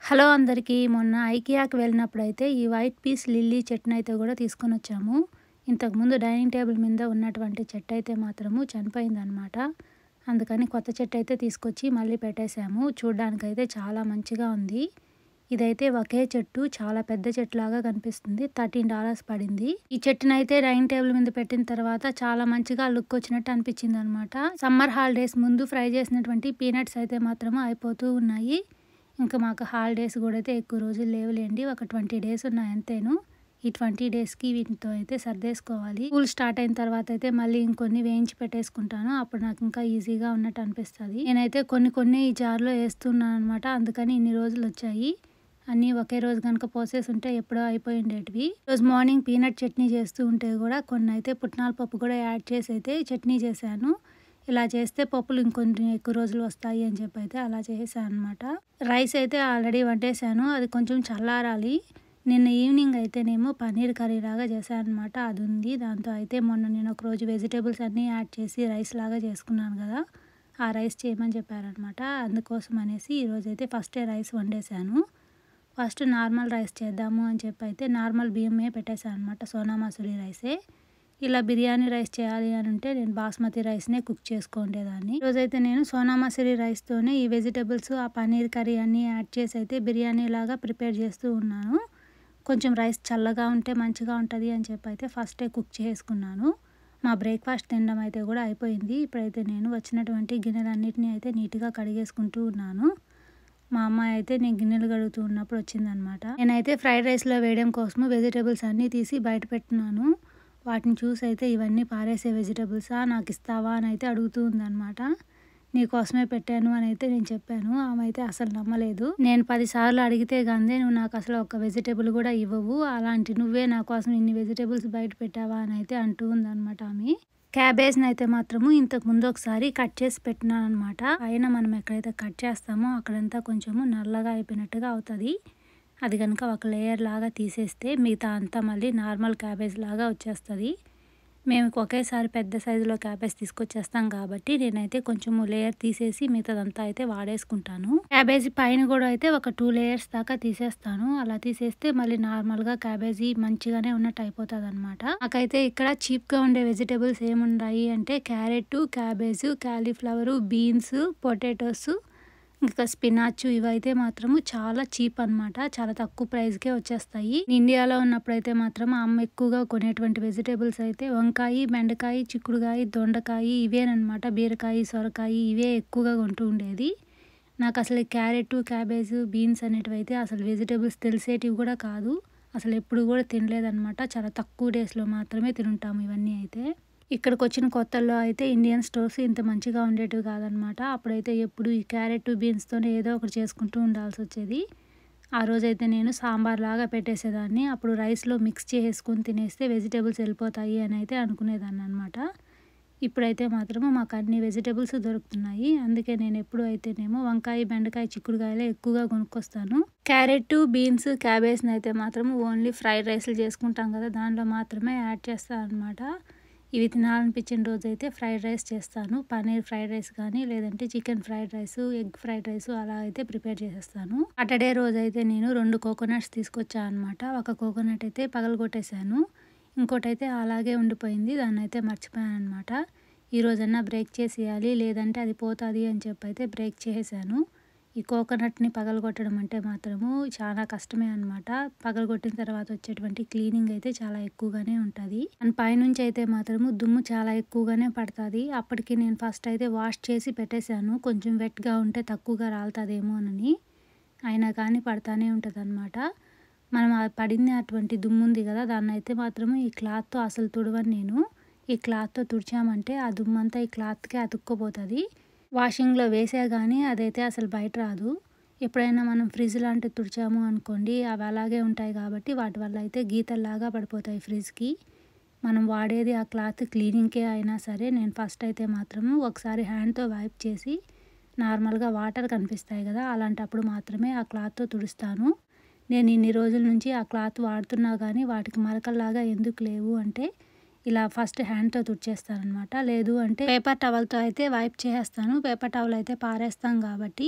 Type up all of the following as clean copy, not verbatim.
Hello అందరికీ. మొన్న ఐకియాకి వెళ్ళినప్పుడైతే ఈ వైట్ పీస్ లిల్లీ చెట్టుని అయితే కూడా తీసుకొని వచ్చాము. ఇంతకుముందు డైనింగ్ టేబుల్ మీద ఉన్నటువంటి చెట్టు అయితే మాత్రము చనిపోయిందనమాట. అందుకని కొత్త చెట్టు అయితే తీసుకొచ్చి మళ్ళీ పెట్టేశాము. చూడ్డానికైతే చాలా మంచిగా ఉంది. ఇదైతే ఒకే చెట్టు, చాలా పెద్ద చెట్టులాగా కనిపిస్తుంది. $13 పడింది. ఈ చెట్టునైతే డైనింగ్ టేబుల్ మీద పెట్టిన తర్వాత చాలా మంచిగా లుక్ వచ్చినట్టు అనిపించింది అనమాట. సమ్మర్ హాలిడేస్ ముందు ఫ్రై చేసినటువంటి పీనట్స్ అయితే మాత్రము అయిపోతూ ఉన్నాయి. ఇంకా మాకు హాలిడేస్ కూడా అయితే ఎక్కువ రోజులు లేవులేండి, ఒక 20 days ఉన్నాయి అంతేను. ఈ 20 daysకి వీటితో అయితే సర్దేసుకోవాలి. స్కూల్ స్టార్ట్ అయిన తర్వాత అయితే మళ్ళీ ఇంకొన్ని వేయించి పెట్టేసుకుంటాను. అప్పుడు నాకు ఇంకా ఈజీగా ఉన్నట్టు అనిపిస్తుంది. నేనైతే కొన్ని ఈ జార్లో వేస్తున్నాను అనమాట. అందుకని ఇన్ని రోజులు వచ్చాయి. అన్నీ ఒకే రోజు కనుక పోసేసి ఉంటే ఎప్పుడో అయిపోయి ఉండేటివి. రోజు మార్నింగ్ పీనట్ చట్నీ చేస్తూ ఉంటే కూడా కొన్ని అయితే పుట్నాల పప్పు కూడా యాడ్ చేసి అయితే చట్నీ చేశాను. ఇలా చేస్తే పప్పులు ఇంకొన్ని ఎక్కువ రోజులు వస్తాయి అని చెప్పి అయితే అలా చేసాను అనమాట. రైస్ అయితే ఆల్రెడీ వండేసాను, అది కొంచెం చల్లారాలి. నిన్న ఈవినింగ్ అయితేనేమో పన్నీర్ కర్రీ లాగా చేశాను అనమాట. అది ఉంది. దాంతో అయితే మొన్న నేను ఒకరోజు వెజిటేబుల్స్ అన్నీ యాడ్ చేసి రైస్ లాగా చేసుకున్నాను కదా, ఆ రైస్ చేయమని చెప్పారనమాట. అందుకోసం అనేసి ఈరోజైతే ఫస్టే రైస్ వండేసాను. ఫస్ట్ నార్మల్ రైస్ చేద్దాము అని చెప్పి అయితే నార్మల్ బియ్యమే పెట్టేశాను అనమాట, సోనా మసూరి రైసే. ఇలా బిర్యానీ రైస్ చేయాలి అని అంటే నేను బాస్మతి రైస్నే కుక్ చేసుకుండేదాన్ని. ఈరోజైతే నేను సోనా మసూరి రైస్తోనే ఈ వెజిటేబుల్స్, ఆ పన్నీర్ కర్రీ అన్నీ యాడ్ చేసి అయితే బిర్యానీ లాగా ప్రిపేర్ చేస్తూ ఉన్నాను. కొంచెం రైస్ చల్లగా ఉంటే మంచిగా ఉంటుంది అని చెప్పి అయితే ఫస్టే కుక్ చేసుకున్నాను. మా బ్రేక్ఫాస్ట్ తినడం అయితే కూడా అయిపోయింది. ఇప్పుడైతే నేను వచ్చినటువంటి గిన్నెలన్నిటిని అయితే నీట్గా కడిగేసుకుంటూ ఉన్నాను. మా అమ్మాయి అయితే నేను గిన్నెలు కడుగుతూ ఉన్నప్పుడు వచ్చిందనమాట. నేనైతే ఫ్రైడ్ రైస్లో వేయడం కోసము వెజిటేబుల్స్ అన్నీ తీసి బయట పెట్టినాను. వాటిని చూసి అయితే ఇవన్నీ పారేసే వెజిటేబుల్సా, నాకు ఇస్తావా అని అయితే అడుగుతూ ఉందన్నమాట. నీకోసమే పెట్టాను అని అయితే నేను చెప్పాను. ఆమె అయితే అసలు నమ్మలేదు. నేను 10 సార్లు అడిగితే కానీ నువ్వు నాకు అసలు ఒక వెజిటేబుల్ కూడా ఇవ్వవు, అలాంటి నువ్వే నా కోసం ఇన్ని వెజిటేబుల్స్ బయట పెట్టావా అని అయితే అంటూ ఉందన్నమాట ఆమె. క్యాబేజ్ని అయితే మాత్రము ఇంతకు ముందు ఒకసారి కట్ చేసి పెట్టినాను అనమాట. పైన మనం ఎక్కడైతే కట్ చేస్తామో అక్కడంతా కొంచెము నల్లగా అయిపోయినట్టుగా అవుతుంది. అది కనుక ఒక లేయర్ లాగా తీసేస్తే మిగతా అంతా మళ్ళీ నార్మల్ క్యాబేజ్ లాగా వచ్చేస్తుంది. మేము ఒకేసారి పెద్ద సైజులో క్యాబేజ్ తీసుకొచ్చేస్తాం కాబట్టి నేనైతే కొంచెము లేయర్ తీసేసి మిగతాదంతా అయితే వాడేసుకుంటాను. క్యాబేజీ పైన కూడా అయితే ఒక 2 layers దాకా తీసేస్తాను. అలా తీసేస్తే మళ్ళీ నార్మల్గా క్యాబేజీ మంచిగానే ఉన్నట్టు అయిపోతుంది అనమాట. నాకైతే ఇక్కడ చీప్గా ఉండే వెజిటేబుల్స్ ఏమున్నాయి అంటే carrot, cabbage, cauliflower, beans, potatoes, ఇంకా స్పినాచ్, ఇవైతే మాత్రము చాలా చీప్ అనమాట. చాలా తక్కువ ప్రైస్కే వచ్చేస్తాయి. ఇండియాలో ఉన్నప్పుడైతే మాత్రం అమ్మ ఎక్కువగా కొనేటువంటి వెజిటేబుల్స్ అయితే వంకాయ, బెండకాయ, చిక్కుడుకాయ, దొండకాయ ఇవేనమాట. బీరకాయ, సొరకాయ ఇవే ఎక్కువగా కొంటూ ఉండేది. నాకు అసలు క్యారెట్, క్యాబేజ్, బీన్స్ అనేటివి అయితే అసలు వెజిటేబుల్స్ తెలిసేటివి కూడా కాదు. అసలు ఎప్పుడు కూడా తినలేదన్నమాట. చాలా తక్కువ డేస్లో మాత్రమే తింటాము ఇవన్నీ అయితే. ఇక్కడికి వచ్చిన కొత్తల్లో అయితే ఇండియన్ స్టోర్స్ ఇంత మంచిగా ఉండేటివి కాదనమాట. అప్పుడైతే ఎప్పుడు ఈ క్యారెట్, బీన్స్తోనే ఏదో ఒకటి చేసుకుంటూ ఉండాల్సి వచ్చేది. ఆ రోజైతే నేను సాంబార్ లాగా పెట్టేసేదాన్ని. అప్పుడు రైస్లో మిక్స్ చేసుకొని తినేస్తే వెజిటేబుల్స్ వెళ్ళిపోతాయి అని అయితే అనుకునేదాన్ని అనమాట. ఇప్పుడైతే మాత్రము మాకు అన్ని వెజిటేబుల్స్ దొరుకుతున్నాయి. అందుకే నేను ఎప్పుడు అయితేనేమో వంకాయ, బెండకాయ, చిక్కుడుకాయలే ఎక్కువగా కొనుక్కొస్తాను. క్యారెట్, బీన్స్, క్యాబేజ్ని అయితే మాత్రము ఓన్లీ ఫ్రైడ్ రైస్లు చేసుకుంటాం కదా, దానిలో మాత్రమే యాడ్ చేస్తాను అనమాట. ఇవి తినాలనిపించిన రోజు అయితే ఫ్రైడ్ రైస్ చేస్తాను. పన్నీర్ ఫ్రైడ్ రైస్ కానీ, లేదంటే chicken fried rice, egg fried rice అలా అయితే ప్రిపేర్ చేసేస్తాను. సాటర్డే రోజు అయితే నేను 2 కోకోనట్స్ తీసుకొచ్చాను అనమాట. ఒక కోకోనట్ అయితే పగలగొట్టేశాను, ఇంకోటి అయితే అలాగే ఉండిపోయింది, దాన్ని అయితే మర్చిపోయాను అనమాట. ఈ రోజన్నా బ్రేక్ చేసేయాలి, లేదంటే అది పోతుంది అని చెప్పి అయితే బ్రేక్ చేసేసాను. ఈ కోకోనట్ని పగలగొట్టడం అంటే మాత్రము చాలా కష్టమే అనమాట. పగలగొట్టిన తర్వాత వచ్చేటువంటి క్లీనింగ్ అయితే చాలా ఎక్కువగానే ఉంటుంది. అండ్ పైనుంచి అయితే మాత్రము దుమ్ము చాలా ఎక్కువగానే పడుతుంది. అప్పటికి నేను ఫస్ట్ అయితే వాష్ చేసి పెట్టేశాను, కొంచెం వెట్గా ఉంటే తక్కువగా రాలుతుందేమోనని. అయినా కానీ పడతానే ఉంటుంది అనమాట. మనం పడింది అటువంటి దుమ్ము ఉంది కదా, దాన్ని అయితే మాత్రము ఈ క్లాత్తో అసలు తుడవను నేను. ఈ క్లాత్తో తుడిచామంటే ఆ దుమ్మంతా ఈ క్లాత్కే అతుక్కోపోతుంది. వాషింగ్లో వేసా కానీ అదైతే అసలు బయట రాదు. ఎప్పుడైనా మనం ఫ్రిడ్జ్ లాంటివి తుడిచాము అనుకోండి, అవి అలాగే ఉంటాయి కాబట్టి వాటి వల్ల అయితే గీతల్లాగా పడిపోతాయి ఫ్రిడ్జ్కి. మనం వాడేది ఆ క్లాత్ క్లీనింగ్కే అయినా సరే నేను ఫస్ట్ అయితే మాత్రము ఒకసారి హ్యాండ్తో వైప్ చేసి, నార్మల్గా వాటర్ కనిపిస్తాయి కదా, అలాంటప్పుడు మాత్రమే ఆ క్లాత్తో తుడుస్తాను. నేను ఇన్ని రోజుల నుంచి ఆ క్లాత్ వాడుతున్నా కానీ వాటికి మరకల్లాగా ఎందుకు లేవు అంటే ఇలా ఫస్ట్ హ్యాండ్తో తుడిచేస్తాను అనమాట. లేదు అంటే పేపర్ టవల్తో అయితే వైప్ చేసేస్తాను. పేపర్ టవల్ అయితే పారేస్తాం కాబట్టి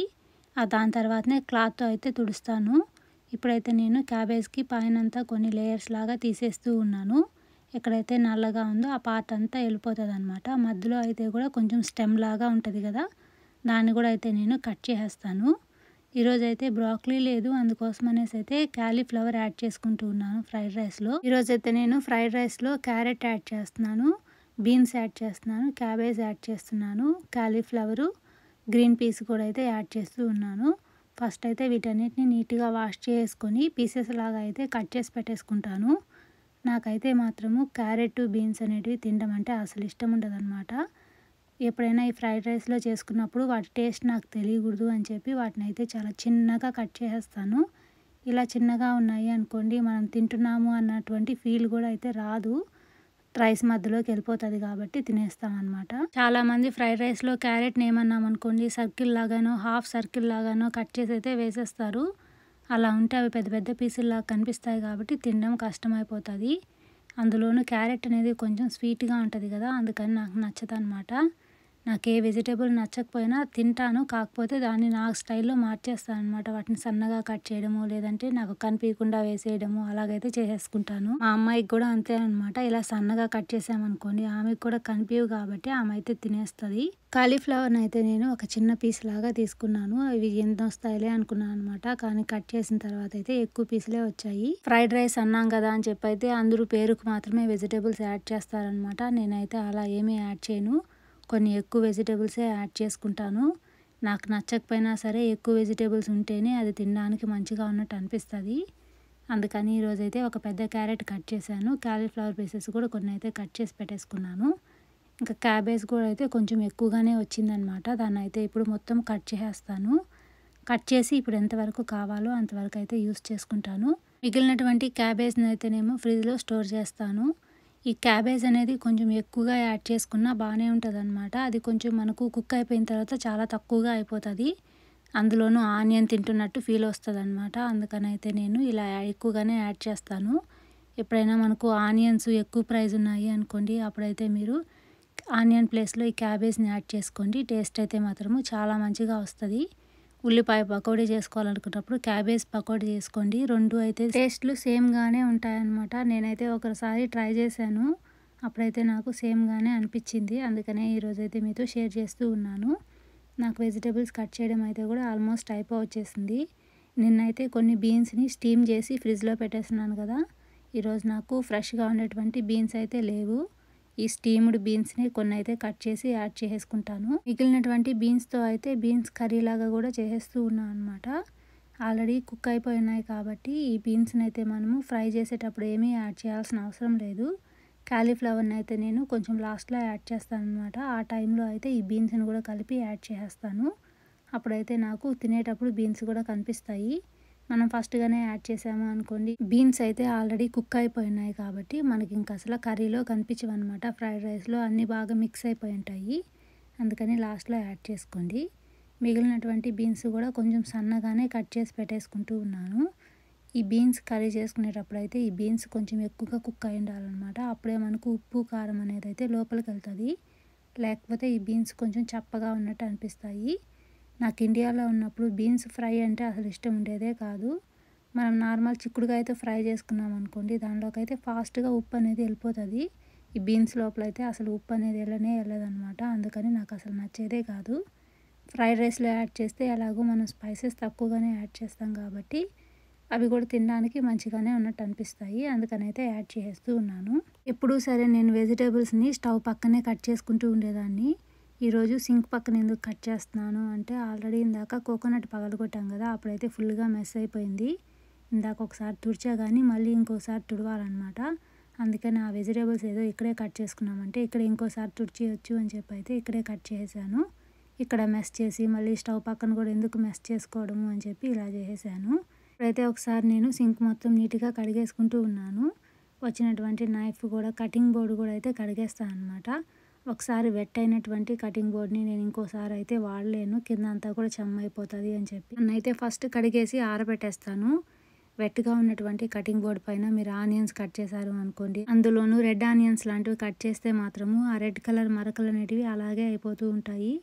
దాని తర్వాతనే క్లాత్తో అయితే తుడుస్తాను. ఇప్పుడైతే నేను క్యాబేజ్కి పైనంతా కొన్ని లేయర్స్ లాగా తీసేస్తూ ఉన్నాను. ఎక్కడైతే నల్లగా ఉందో ఆ పార్ట్ అంతా వెళ్ళిపోతుంది అనమాట. మధ్యలో అయితే కూడా కొంచెం స్టెమ్ లాగా ఉంటుంది కదా, దాన్ని కూడా అయితే నేను కట్ చేసేస్తాను. ఈరోజైతే బ్రాక్లీ లేదు, అందుకోసం అనేసి అయితే క్యాలీఫ్లవర్ యాడ్ చేసుకుంటూ ఉన్నాను ఫ్రైడ్ రైస్లో. ఈరోజైతే నేను ఫ్రైడ్ రైస్లో క్యారెట్ యాడ్ చేస్తున్నాను, బీన్స్ యాడ్ చేస్తున్నాను, క్యాబేజ్ యాడ్ చేస్తున్నాను, క్యాలీఫ్లవరు, గ్రీన్ పీస్ కూడా అయితే యాడ్ చేస్తూ ఉన్నాను. ఫస్ట్ అయితే వీటన్నిటిని నీట్గా వాష్ చేసుకొని పీసెస్ లాగా అయితే కట్ చేసి పెట్టేసుకుంటాను. నాకైతే మాత్రము క్యారెట్, బీన్స్ అనేటివి తినడం అంటే అసలు ఇష్టం ఉండదన్నమాట. ఎప్పుడైనా ఈ ఫ్రైడ్ రైస్లో చేసుకున్నప్పుడు వాటి టేస్ట్ నాకు తెలియకూడదు అని చెప్పి వాటిని అయితే చాలా చిన్నగా కట్ చేసేస్తాను. ఇలా చిన్నగా ఉన్నాయి అనుకోండి, మనం తింటున్నాము అన్నటువంటి ఫీల్ కూడా అయితే రాదు, రైస్ మధ్యలోకి వెళ్ళిపోతుంది కాబట్టి తినేస్తామన్నమాట. చాలామంది ఫ్రైడ్ రైస్లో క్యారెట్ని ఏమన్నాం అనుకోండి, సర్కిల్ లాగానో హాఫ్ సర్కిల్ లాగానో కట్ చేసి అయితే వేసేస్తారు. అలా ఉంటే అవి పెద్ద పెద్ద పీసుల్లాగా కనిపిస్తాయి కాబట్టి తినడం కష్టమైపోతుంది. అందులోనూ క్యారెట్ అనేది కొంచెం స్వీట్గా ఉంటుంది కదా, అందుకని నాకు నచ్చదు అనమాట. నాకు ఏ వెజిటేబుల్ నచ్చకపోయినా తింటాను, కాకపోతే దాన్ని నా స్టైల్లో మార్చేస్తాను అనమాట. వాటిని సన్నగా కట్ చేయడము, లేదంటే నాకు కనిపించకుండా వేసేయడము అలాగైతే చేసేసుకుంటాను. మా అమ్మాయికి కూడా అంతే అనమాట. ఇలా సన్నగా కట్ చేసామనుకోండి ఆమెకు కూడా కనిపించవు కాబట్టి ఆమె అయితే తినేస్తుంది. కాలీఫ్లవర్ని అయితే నేను ఒక చిన్న పీస్ లాగా తీసుకున్నాను. ఇవి ఎంత వస్తాయిలే అనుకున్నాను అనమాట, కానీ కట్ చేసిన తర్వాత అయితే ఎక్కువ పీసులే వచ్చాయి. ఫ్రైడ్ రైస్ అన్నాం కదా అని చెప్పి అయితే అందరూ పేరుకు మాత్రమే వెజిటేబుల్స్ యాడ్ చేస్తారనమాట. నేనైతే అలా ఏమీ యాడ్ చేయను, కొన్ని ఎక్కువ వెజిటేబుల్సే యాడ్ చేసుకుంటాను. నాకు నచ్చకపోయినా సరే ఎక్కువ వెజిటేబుల్స్ ఉంటేనే అది తినడానికి మంచిగా ఉన్నట్టు అనిపిస్తుంది. అందుకని ఈరోజైతే ఒక పెద్ద క్యారెట్ కట్ చేశాను, క్యాలీఫ్లవర్ పీసెస్ కూడా కొన్ని అయితే కట్ చేసి పెట్టేసుకున్నాను. ఇంకా క్యాబేజ్ కూడా అయితే కొంచెం ఎక్కువగానే వచ్చిందనమాట, దాన్ని అయితే ఇప్పుడు మొత్తం కట్ చేసేస్తాను. కట్ చేసి ఇప్పుడు ఎంతవరకు కావాలో అంతవరకు అయితే యూస్ చేసుకుంటాను. మిగిలినటువంటి క్యాబేజ్ని అయితేనేమో ఫ్రిడ్జ్లో స్టోర్ చేస్తాను. ఈ క్యాబేజ్ అనేది కొంచెం ఎక్కువగా యాడ్ చేసుకున్నా బాగానే ఉంటుంది అనమాట. అది కొంచెం మనకు కుక్ అయిపోయిన తర్వాత చాలా తక్కువగా అయిపోతుంది, అందులోనూ ఆనియన్ తింటున్నట్టు ఫీల్ వస్తుంది అనమాట. అందుకని అయితే నేను ఇలా ఎక్కువగానే యాడ్ చేస్తాను. ఎప్పుడైనా మనకు ఆనియన్స్ ఎక్కువ ప్రైస్ ఉన్నాయి అనుకోండి, అప్పుడైతే మీరు ఆనియన్ ప్లేస్లో ఈ క్యాబేజ్ని యాడ్ చేసుకోండి, టేస్ట్ అయితే మాత్రము చాలా మంచిగా వస్తుంది. ఉల్లిపాయ పకోడీ చేసుకోవాలనుకున్నప్పుడు క్యాబేజ్ పకోడీ చేసుకోండి, రెండు అయితే టేస్ట్లు సేమ్గానే ఉంటాయన్నమాట. నేనైతే ఒకసారి ట్రై చేశాను, అప్పుడైతే నాకు సేమ్గానే అనిపించింది, అందుకనే ఈరోజైతే మీతో షేర్ చేస్తూ ఉన్నాను. నాకు వెజిటేబుల్స్ కట్ చేయడం అయితే కూడా ఆల్మోస్ట్ వచ్చేసింది. నిన్నైతే కొన్ని బీన్స్ని స్టీమ్ చేసి ఫ్రిడ్జ్లో పెట్టేస్తున్నాను కదా, ఈరోజు నాకు ఫ్రెష్గా ఉండేటువంటి బీన్స్ అయితే లేవు. ఈ స్టీమ్డ్ బీన్స్ని కొన్ని అయితే కట్ చేసి యాడ్ చేసుకుంటాను. మిగిలినటువంటి బీన్స్తో అయితే బీన్స్ కర్రీ లాగా కూడా చేసేస్తూ ఉన్నాను అనమాట. ఆల్రెడీ కుక్ అయిపోయినాయి కాబట్టి ఈ బీన్స్ని అయితే మనము ఫ్రై చేసేటప్పుడు ఏమీ యాడ్ చేయాల్సిన అవసరం లేదు. కాలీఫ్లవర్ని అయితే నేను కొంచెం లాస్ట్లో యాడ్ చేస్తాను అనమాట. ఆ టైంలో అయితే ఈ బీన్స్ని కూడా కలిపి యాడ్ చేస్తాను. అప్పుడైతే నాకు తినేటప్పుడు బీన్స్ కూడా కనిపిస్తాయి. మనం ఫస్ట్గానే యాడ్ చేసాము అనుకోండి, బీన్స్ అయితే ఆల్రెడీ కుక్ అయిపోయినాయి కాబట్టి మనకి ఇంకా అసలు కర్రీలో కనిపించవు అనమాట. ఫ్రైడ్ రైస్లో అన్నీ బాగా మిక్స్ అయిపోయి ఉంటాయి, అందుకని లాస్ట్లో యాడ్ చేసుకోండి. మిగిలినటువంటి బీన్స్ కూడా కొంచెం సన్నగానే కట్ చేసి పెట్టేసుకుంటూ ఉన్నాను. ఈ బీన్స్ కర్రీ చేసుకునేటప్పుడు అయితే ఈ బీన్స్ కొంచెం ఎక్కువగా కుక్ అయి ఉండాలన్నమాట, అప్పుడే మనకు ఉప్పు కారం అనేది అయితే లోపలికి వెళ్తుంది. లేకపోతే ఈ బీన్స్ కొంచెం చప్పగా ఉన్నట్టు అనిపిస్తాయి. నాకు ఇండియాలో ఉన్నప్పుడు బీన్స్ ఫ్రై అంటే అసలు ఇష్టం ఉండేదే కాదు. మనం నార్మల్ చిక్కుడుకాయతో ఫ్రై చేసుకున్నాం అనుకోండి, దానిలోకి అయితే ఫాస్ట్గా ఉప్పు అనేది వెళ్ళిపోతుంది. ఈ బీన్స్ లోపల అయితే అసలు ఉప్పు అనేది వెళ్ళదనమాట, అందుకని నాకు అసలు నచ్చేదే కాదు. ఫ్రైడ్ రైస్లో యాడ్ చేస్తే ఎలాగో మనం స్పైసెస్ తక్కువగానే యాడ్ చేస్తాం కాబట్టి అవి కూడా తినడానికి మంచిగానే ఉన్నట్టు అనిపిస్తాయి, అందుకని అయితే యాడ్ చేస్తూ ఉన్నాను. ఎప్పుడూ సరే నేను వెజిటేబుల్స్ని స్టవ్ పక్కనే కట్ చేసుకుంటూ ఉండేదాన్ని. ఈరోజు సింక్ పక్కన ఎందుకు కట్ చేస్తున్నాను అంటే, ఆల్రెడీ ఇందాక కోకోనట్ పగలగొట్టాం కదా, అప్పుడైతే ఫుల్గా మెస్ అయిపోయింది. ఇందాక ఒకసారి తుడిచా కానీ మళ్ళీ ఇంకోసారి తుడవాలన్నమాట. అందుకని ఆ వెజిటేబుల్స్ ఏదో ఇక్కడే కట్ చేసుకున్నామంటే ఇక్కడ ఇంకోసారి తుడిచేయచ్చు అని చెప్పి అయితే ఇక్కడే కట్ చేశాను. ఇక్కడ మెస్ చేసి మళ్ళీ స్టవ్ పక్కన కూడా ఎందుకు మెస్ చేసుకోవడము అని చెప్పి ఇలా చేసేసాను. ఇప్పుడైతే ఒకసారి నేను సింక్ మొత్తం నీట్గా కడిగేసుకుంటూ ఉన్నాను. వచ్చినటువంటి నైఫ్ కూడా, కటింగ్ బోర్డు కూడా అయితే కడిగేస్తాను అనమాట. ఒకసారి వెట్ అయినటువంటి కటింగ్ బోర్డ్ని నేను ఇంకోసారి అయితే వాడలేను, కింద అంతా కూడా చెమ్మ అయిపోతుంది అని చెప్పి నన్నైతే ఫస్ట్ కడిగేసి ఆరబెట్టేస్తాను. వెట్గా ఉన్నటువంటి కటింగ్ బోర్డ్ పైన మీరు ఆనియన్స్ కట్ చేశారు అనుకోండి, అందులోనూ రెడ్ ఆనియన్స్ లాంటివి కట్ చేస్తే మాత్రము ఆ రెడ్ కలర్ మరకలు అనేటివి అలాగే అయిపోతూ ఉంటాయి.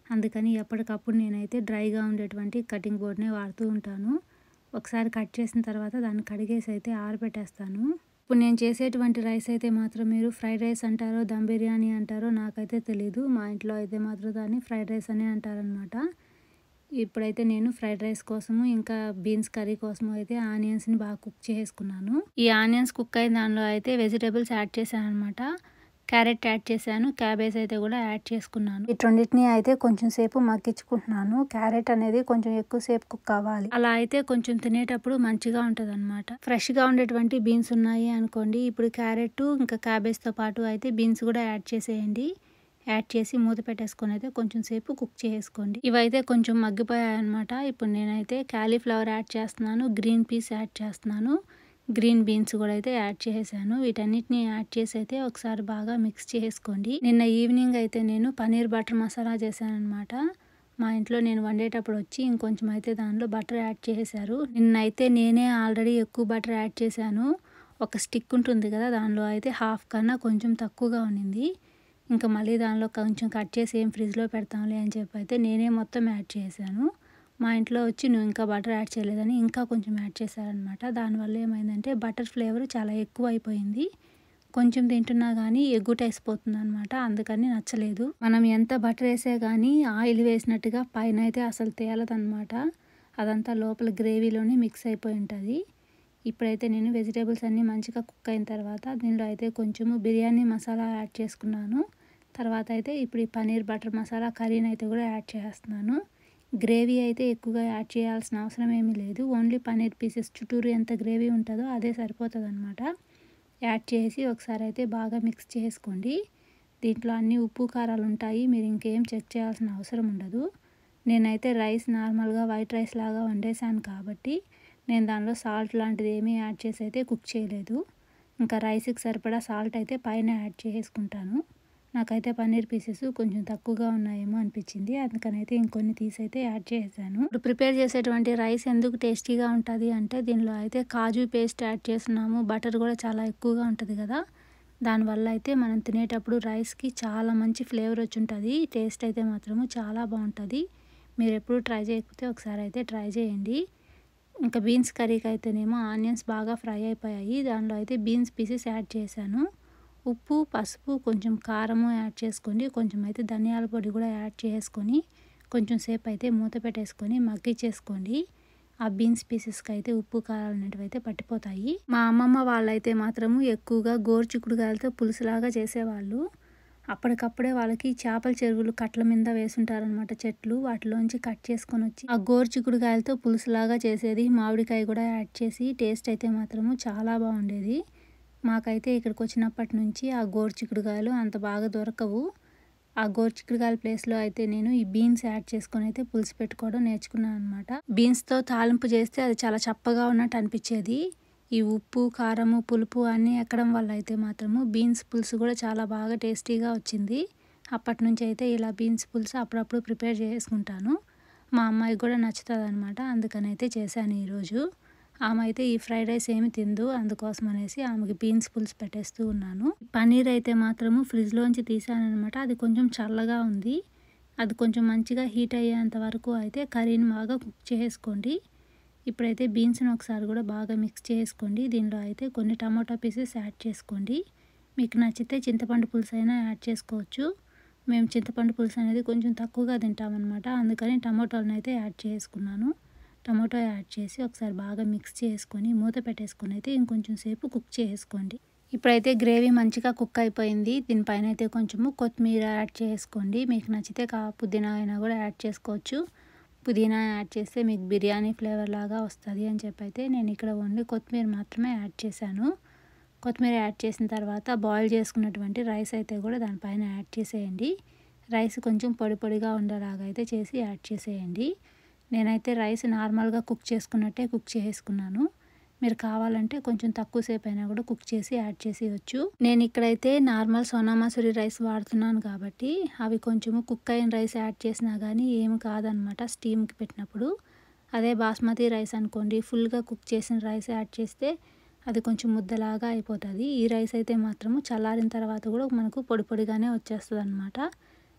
అందుకని ఎప్పటికప్పుడు నేనైతే డ్రైగా ఉండేటువంటి కటింగ్ బోర్డ్నే వాడుతూ ఉంటాను. ఒకసారి కట్ చేసిన తర్వాత దాన్ని కడిగేసి అయితే ఆరబెట్టేస్తాను. ఇప్పుడు నేను చేసేటువంటి రైస్ అయితే మాత్రం మీరు ఫ్రైడ్ రైస్ అంటారో దమ్ బిర్యానీ అంటారో నాకైతే తెలీదు. మా ఇంట్లో అయితే మాత్రం దాన్ని ఫ్రైడ్ రైస్ అనే అంటారనమాట. ఇప్పుడైతే నేను ఫ్రైడ్ రైస్ కోసము ఇంకా బీన్స్ కర్రీ కోసము అయితే ఆనియన్స్ని బాగా కుక్ చేసుకున్నాను. ఈ ఆనియన్స్ కుక్ అయిన దానిలో అయితే వెజిటేబుల్స్ యాడ్ చేశాను అనమాట. క్యారెట్ యాడ్ చేశాను, క్యాబేజ్ అయితే కూడా యాడ్ చేసుకున్నాను. ఈ రెండింటిని అయితే కొంచెం సేపు మగ్గించుకుంటున్నాను. క్యారెట్ అనేది కొంచెం ఎక్కువ సేపు కుక్ అవ్వాలి. అలా అయితే కొంచెం తినేటప్పుడు మంచిగా ఉంటుంది అనమాట. ఫ్రెష్గా ఉండేటువంటి బీన్స్ ఉన్నాయి అనుకోండి, ఇప్పుడు క్యారెట్ ఇంకా క్యాబేజ్తో పాటు అయితే బీన్స్ కూడా యాడ్ చేసేయండి. యాడ్ చేసి మూత పెట్టేసుకొని అయితే కొంచెం సేపు కుక్ చేసుకోండి. ఇవైతే కొంచెం మగ్గిపోయాయి అనమాట. ఇప్పుడు నేనైతే క్యాలీఫ్లవర్ యాడ్ చేస్తున్నాను, గ్రీన్ పీస్ యాడ్ చేస్తున్నాను, గ్రీన్ బీన్స్ కూడా అయితే యాడ్ చేసాను. వీటన్నిటిని యాడ్ చేసి అయితే ఒకసారి బాగా మిక్స్ చేసుకోండి. నిన్న ఈవినింగ్ అయితే నేను పన్నీర్ బటర్ మసాలా చేశాను అనమాట. మా ఇంట్లో నేను వండేటప్పుడు వచ్చి ఇంకొంచెం అయితే దానిలో బటర్ యాడ్ చేశారు. నిన్నైతే నేనే ఆల్రెడీ ఎక్కువ బటర్ యాడ్ చేశాను. ఒక స్టిక్ ఉంటుంది కదా, దానిలో అయితే హాఫ్ కన్నా కొంచెం తక్కువగా ఉన్నింది. ఇంకా మళ్ళీ దానిలో కొంచెం కట్ చేసి ఏం ఫ్రిడ్జ్లో పెడతాంలే అని చెప్పి అయితే నేనే మొత్తం యాడ్ చేశాను. మా ఇంట్లో వచ్చి నువ్వు ఇంకా బటర్ యాడ్ చేయలేదని ఇంకా కొంచెం యాడ్ చేశారనమాట. దానివల్ల ఏమైందంటే బటర్ ఫ్లేవర్ చాలా ఎక్కువ అయిపోయింది. కొంచెం తింటున్నా కానీ ఎగ్గుటేసిపోతుంది అనమాట. అందుకని నచ్చలేదు. మనం ఎంత బటర్ వేసే కానీ ఆయిల్ వేసినట్టుగా పైన అయితే అసలు తేలదనమాట. అదంతా లోపల గ్రేవీలోనే మిక్స్ అయిపోయి ఉంటుంది. ఇప్పుడైతే నేను వెజిటేబుల్స్ అన్నీ మంచిగా కుక్ అయిన తర్వాత దీనిలో అయితే కొంచెము బిర్యానీ మసాలా యాడ్ చేసుకున్నాను. తర్వాత అయితే ఇప్పుడు ఈ పన్నీర్ బటర్ మసాలా కర్రీని అయితే కూడా యాడ్ చేస్తున్నాను. గ్రేవీ అయితే ఎక్కువగా యాడ్ చేయాల్సిన అవసరం ఏమీ లేదు. ఓన్లీ పన్నీర్ పీసెస్ చుట్టూరు ఎంత గ్రేవీ ఉంటుందో అదే సరిపోతుంది అనమాట. యాడ్ చేసి ఒకసారి అయితే బాగా మిక్స్ చేసుకోండి. దీంట్లో అన్ని ఉప్పు కారాలు ఉంటాయి, మీరు ఇంకేం చెక్ చేయాల్సిన అవసరం ఉండదు. నేనైతే రైస్ నార్మల్గా వైట్ రైస్ లాగా వండేసాను కాబట్టి నేను దానిలో సాల్ట్ లాంటిది ఏమీ యాడ్ చేసి అయితే కుక్ చేయలేదు. ఇంకా రైస్కి సరిపడా సాల్ట్ అయితే పైన యాడ్ చేసుకుంటాను. నాకైతే పన్నీర్ పీసెస్ కొంచెం తక్కువగా ఉన్నాయేమో అనిపించింది, అందుకని అయితే ఇంకొన్ని తీసి అయితే యాడ్ చేశాను. ఇప్పుడు ప్రిపేర్ చేసేటువంటి రైస్ ఎందుకు టేస్టీగా ఉంటుంది అంటే దీనిలో అయితే కాజు పేస్ట్ యాడ్ చేస్తున్నాము, బటర్ కూడా చాలా ఎక్కువగా ఉంటుంది కదా, దానివల్ల అయితే మనం తినేటప్పుడు రైస్కి చాలా మంచి ఫ్లేవర్ వచ్చి ఉంటుంది. టేస్ట్ అయితే మాత్రము చాలా బాగుంటుంది. మీరు ఎప్పుడు ట్రై చేయకపోతే ఒకసారి అయితే ట్రై చేయండి. ఇంకా బీన్స్ కర్రీకి అయితేనేమో ఆనియన్స్ బాగా ఫ్రై అయిపోయాయి. దానిలో అయితే బీన్స్ పీసెస్ యాడ్ చేశాను. ఉప్పు, పసుపు, కొంచెం కారము యాడ్ చేసుకోండి. కొంచెం అయితే ధనియాల పొడి కూడా యాడ్ చేసుకొని కొంచెం సేపు అయితే మూత పెట్టేసుకొని మగ్గిచ్చేసుకోండి. ఆ బీన్స్ పీసెస్కి అయితే ఉప్పు కారాలు అనేటివి అయితే పట్టిపోతాయి. మా అమ్మమ్మ వాళ్ళైతే మాత్రము ఎక్కువగా గోరుచిక్కుడుకాయలతో పులుసులాగా చేసేవాళ్ళు. అప్పటికప్పుడే వాళ్ళకి చేపల చెరువులు కట్ల మీద వేసుంటారనమాట చెట్లు, వాటిలోంచి కట్ చేసుకొని వచ్చి ఆ గోరుచిక్కుడుకాయలతో పులుసులాగా చేసేది. మామిడికాయ కూడా యాడ్ చేసి టేస్ట్ అయితే మాత్రము చాలా బాగుండేది. మాకైతే ఇక్కడికి వచ్చినప్పటి నుంచి ఆ గోరుచిక్కుడుకాయలు అంత బాగా దొరకవు. ఆ గోరుచిక్కుడుకాయల ప్లేస్లో అయితే నేను ఈ బీన్స్ యాడ్ చేసుకొని అయితే పులుసు పెట్టుకోవడం నేర్చుకున్నాను అనమాట. బీన్స్తో తాలింపు చేస్తే అది చాలా చప్పగా ఉన్నట్టు అనిపించేది. ఈ ఉప్పు, కారము, పులుపు అన్నీ ఎక్కడం వల్ల అయితే మాత్రము బీన్స్ పులుసు కూడా చాలా బాగా టేస్టీగా వచ్చింది. అప్పటి నుంచి అయితే ఇలా బీన్స్ పులుసు అప్పుడప్పుడు ప్రిపేర్ చేసుకుంటాను. మా అమ్మాయికి కూడా నచ్చుతుంది అనమాట, అందుకని అయితే చేశాను ఈరోజు. ఆమె అయితే ఈ ఫ్రైడ్ రైస్ ఏమి తిందు, అందుకోసం అనేసి ఆమెకి బీన్స్ పులుసు పెట్టేస్తూ ఉన్నాను. పన్నీర్ అయితే మాత్రము ఫ్రిడ్జ్లోంచి తీసానమాట. అది కొంచెం చల్లగా ఉంది. అది కొంచెం మంచిగా హీట్ అయ్యేంత వరకు అయితే కర్రీని బాగా కుక్ చేసుకోండి. ఇప్పుడైతే బీన్స్ని ఒకసారి కూడా బాగా మిక్స్ చేసుకోండి. దీనిలో అయితే కొన్ని టమాటో పీసెస్ యాడ్ చేసుకోండి. మీకు నచ్చితే చింతపండు పులుసు అయినా యాడ్ చేసుకోవచ్చు. మేము చింతపండు పులుసు అనేది కొంచెం తక్కువగా తింటామన్నమాట, అందుకని టమాటోలను అయితే యాడ్ చేసుకున్నాను. టమాటో యాడ్ చేసి ఒకసారి బాగా మిక్స్ చేసుకొని మూత పెట్టేసుకొని అయితే ఇంకొంచెం సేపు కుక్ చేసుకోండి. ఇప్పుడైతే గ్రేవీ మంచిగా కుక్ అయిపోయింది. దీనిపైన అయితే కొంచెము కొత్తిమీర యాడ్ చేసుకోండి. మీకు నచ్చితే పుదీనా అయినా కూడా యాడ్ చేసుకోవచ్చు. పుదీనా యాడ్ చేస్తే మీకు బిర్యానీ ఫ్లేవర్ లాగా వస్తుంది అని చెప్పి అయితే నేను ఇక్కడ ఓన్లీ కొత్తిమీర మాత్రమే యాడ్ చేశాను. కొత్తిమీర యాడ్ చేసిన తర్వాత బాయిల్ చేసుకున్నటువంటి రైస్ అయితే కూడా దానిపైన యాడ్ చేసేయండి. రైస్ కొంచెం పొడి పొడిగా ఉండేలాగా అయితే చేసి యాడ్ చేసేయండి. నేనైతే రైస్ నార్మల్గా కుక్ చేసుకున్నట్టే కుక్ చేసుకున్నాను. మీరు కావాలంటే కొంచెం తక్కువ సేపు అయినా కూడా కుక్ చేసి యాడ్ చేసేయచ్చు. నేను ఇక్కడైతే నార్మల్ సోనా మసూరి రైస్ వాడుతున్నాను కాబట్టి అవి కొంచెము కుక్ అయిన రైస్ యాడ్ చేసినా కానీ ఏమి కాదనమాట స్టీమ్కి పెట్టినప్పుడు. అదే బాస్మతి రైస్ అనుకోండి, ఫుల్గా కుక్ చేసిన రైస్ యాడ్ చేస్తే అది కొంచెం ముద్దలాగా అయిపోతుంది. ఈ రైస్ అయితే మాత్రము చల్లారిన తర్వాత కూడా మనకు పొడి పొడిగానే వచ్చేస్తుంది అనమాట.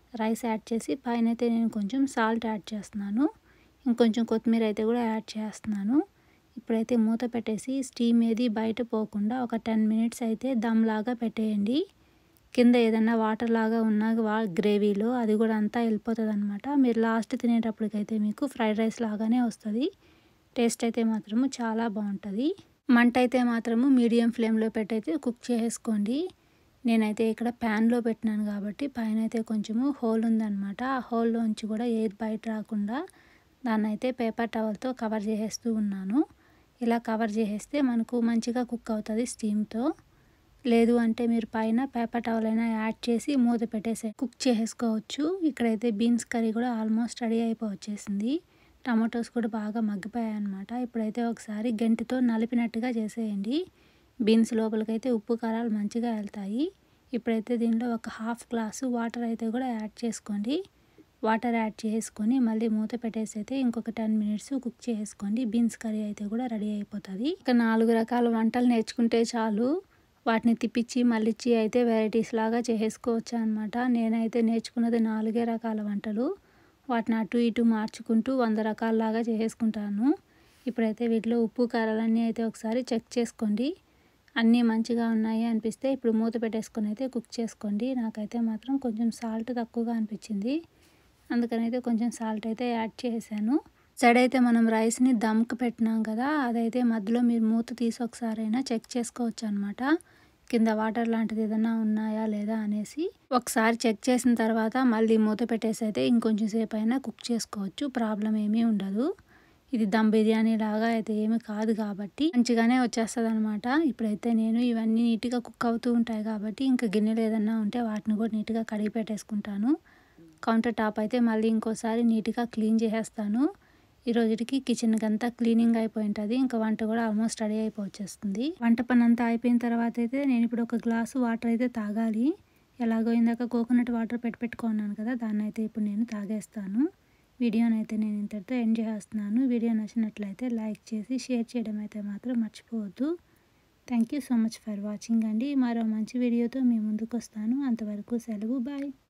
రైస్ యాడ్ చేసి పైన అయితే నేను కొంచెం సాల్ట్ యాడ్ చేస్తున్నాను. ఇంకొంచెం కొత్తిమీర అయితే కూడా యాడ్ చేస్తున్నాను. ఇప్పుడైతే మూత పెట్టేసి స్టీమ్ ఏది బయట పోకుండా ఒక 10 మినిట్స్ అయితే దమ్ లాగా పెట్టేయండి. కింద ఏదన్నా వాటర్ లాగా ఉన్న గ్రేవీలో అది కూడా అంతా వెళ్ళిపోతుంది అనమాట. మీరు లాస్ట్ తినేటప్పటికైతే మీకు ఫ్రైడ్ రైస్ లాగానే వస్తుంది. టేస్ట్ అయితే మాత్రము చాలా బాగుంటుంది. మంట అయితే మాత్రము మీడియం ఫ్లేమ్లో పెట్టయితే కుక్ చేసుకోండి. నేనైతే ఇక్కడ ప్యాన్లో పెట్టినాను కాబట్టి పైన అయితే కొంచెము హోల్ ఉందన్నమాట. ఆ హోల్లోంచి కూడా ఎయిర్ బయట రాకుండా దాన్ని అయితే పేపర్ టవల్తో కవర్ చేసేస్తూ ఉన్నాను. ఇలా కవర్ చేసేస్తే మనకు మంచిగా కుక్ అవుతుంది స్టీమ్తో. లేదు అంటే మీరు పైన పేపర్ టవల్ అయినా యాడ్ చేసి మూత పెట్టేసి కుక్ చేసుకోవచ్చు. ఇక్కడైతే బీన్స్ కర్రీ కూడా ఆల్మోస్ట్ రెడీ అయిపోవచ్చేసింది. టమాటోస్ కూడా బాగా మగ్గిపోయాయి అన్నమాట. ఇప్పుడైతే ఒకసారి గంటితో నలిపినట్టుగా చేసేయండి. బీన్స్ లోపలికైతే ఉప్పు కారాలు మంచిగా వెళ్తాయి. ఇప్పుడైతే దీనిలో ఒక హాఫ్ గ్లాసు వాటర్ అయితే కూడా యాడ్ చేసుకోండి. వాటర్ యాడ్ చేసుకొని మళ్ళీ మూత పెట్టేసి అయితే ఇంకొక 10 మినిట్స్ కుక్ చేసుకోండి. బీన్స్ కర్రీ అయితే కూడా రెడీ అయిపోతుంది. ఇక 4 రకాల వంటలు నేర్చుకుంటే చాలు. వాటిని తిప్పించి మళ్ళిచ్చి అయితే వెరైటీస్ లాగా చేసుకోవచ్చు అనమాట. నేనైతే నేర్చుకున్నది 4 రకాల వంటలు. వాటిని అటు ఇటు మార్చుకుంటూ 100 రకాలలాగా చేసుకుంటాను. ఇప్పుడైతే వీటిలో ఉప్పు కారాలన్నీ అయితే ఒకసారి చెక్ చేసుకోండి. అన్నీ మంచిగా ఉన్నాయి అనిపిస్తే ఇప్పుడు మూత పెట్టేసుకొని అయితే కుక్ చేసుకోండి. నాకైతే మాత్రం కొంచెం సాల్ట్ తక్కువగా అనిపించింది. అందుకనైతే కొంచెం సాల్ట్ అయితే యాడ్ చేశాను. సైడ్ అయితే మనం రైస్ని దమ్కి పెట్టినాం కదా, అదైతే మధ్యలో మీరు మూత తీసి ఒకసారైనా చెక్ చేసుకోవచ్చు అనమాట. కింద వాటర్ లాంటిది ఏదైనా ఉన్నాయా లేదా అనేసి ఒకసారి చెక్ చేసిన తర్వాత మళ్ళీ మూత పెట్టేసి అయితే ఇంకొంచెం సేపు అయినా కుక్ చేసుకోవచ్చు. ప్రాబ్లం ఏమీ ఉండదు. ఇది దమ్ బిర్యానీ లాగా అయితే ఏమీ కాదు కాబట్టి మంచిగానే వచ్చేస్తుంది అనమాట. ఇప్పుడైతే నేను ఇవన్నీ నీట్గా కుక్ అవుతూ ఉంటాయి కాబట్టి ఇంకా గిన్నెలు ఏదన్నా ఉంటే వాటిని కూడా నీట్గా కడిగి పెట్టేసుకుంటాను. కౌంటర్ టాప్ అయితే మళ్ళీ ఇంకోసారి నీట్గా క్లీన్ చేసేస్తాను. ఈ రోజుకి కిచెన్కి అంతా క్లీనింగ్ అయిపోయి ఉంటుంది. ఇంకా వంట కూడా ఆల్మోస్ట్ రెడీ అయిపోవచ్చేస్తుంది. వంట పని అంతా అయిపోయిన తర్వాత అయితే నేను ఇప్పుడు ఒక గ్లాసు వాటర్ అయితే తాగాలి. ఎలాగో ఇందాక కోకోనట్ వాటర్ పెట్టుకున్నాను కదా, దాన్ని అయితే ఇప్పుడు నేను తాగేస్తాను. వీడియోనైతే నేను ఇంతటితో ఎండ్ చేస్తున్నాను. వీడియో నచ్చినట్లయితే లైక్ చేసి షేర్ చేయడం అయితే మాత్రం మర్చిపోవద్దు. Thank you so much for watching అండి. మరో మంచి వీడియోతో మీ ముందుకు వస్తాను. అంతవరకు సెలవు. బాయ్.